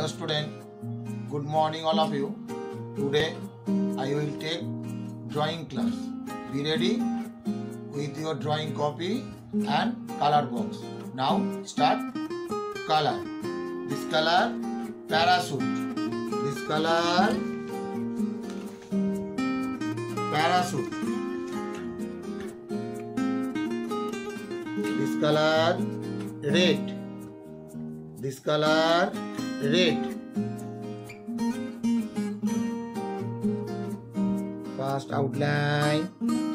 student, good morning all of you. Today I will take drawing class. Be ready with your drawing copy and color box. Now start. Color. This color parachute. This color parachute. This color red. This color red. First outline.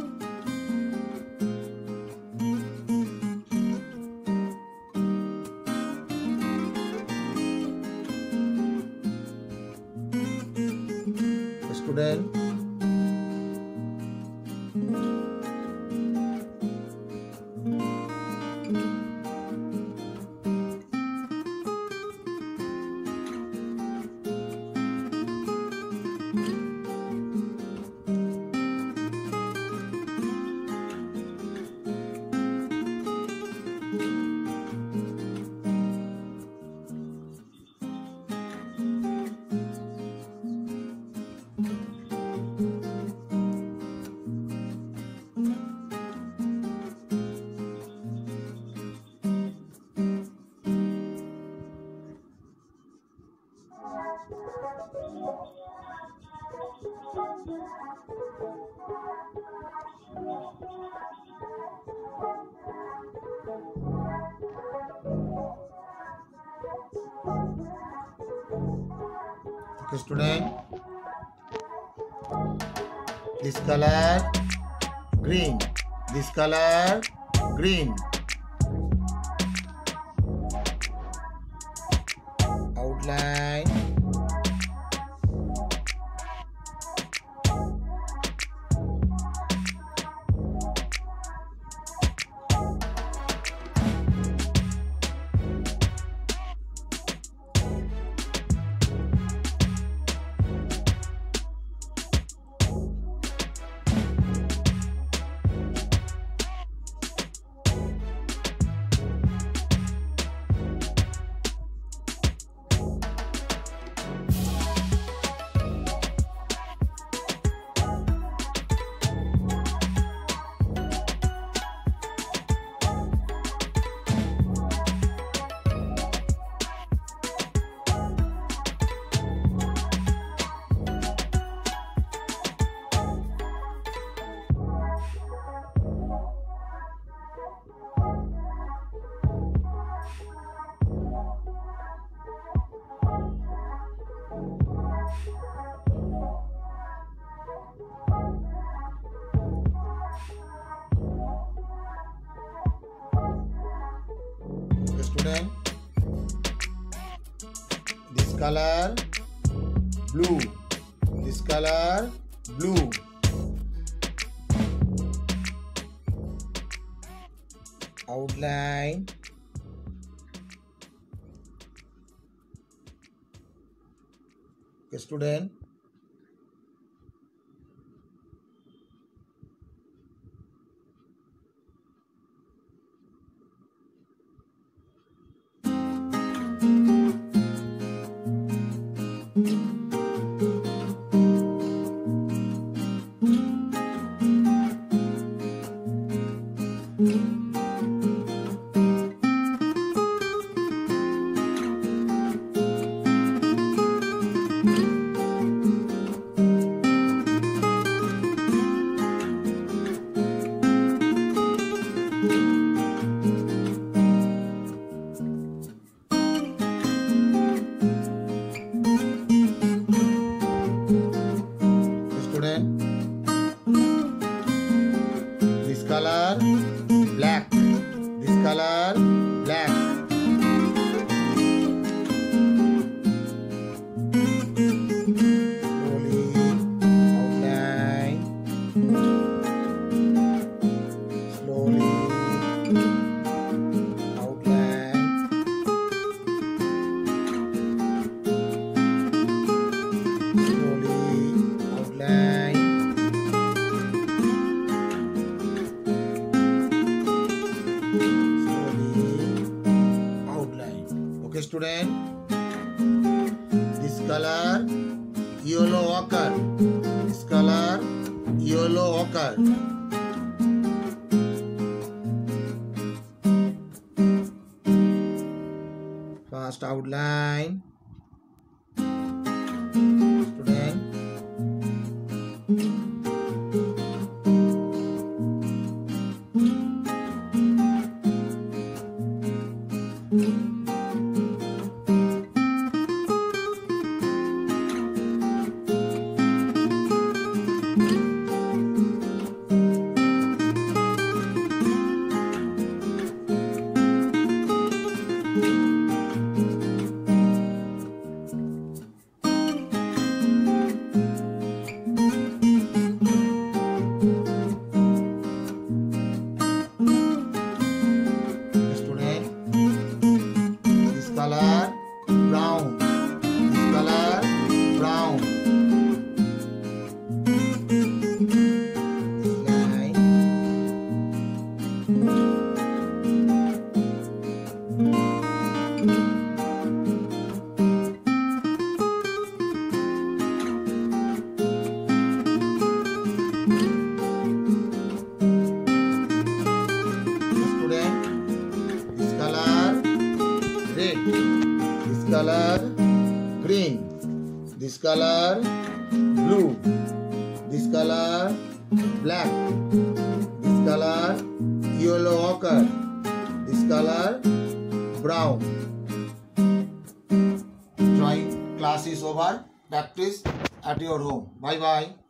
Student, okay, student, this color green. This color green. Outline. Student, this color blue. This color blue. Outline. Okay, student, this color black. This color black. Slowly outline. Slowly outline. Slowly outline. Okay, student, This color yellow ochre. This color yellow ochre. First outline. Student. Color brown. This color brown. This line. Student, this color red, this color green, this color blue, this color black, this color yellow ochre, this color brown. Drawing class is over. Practice at your home. Bye bye.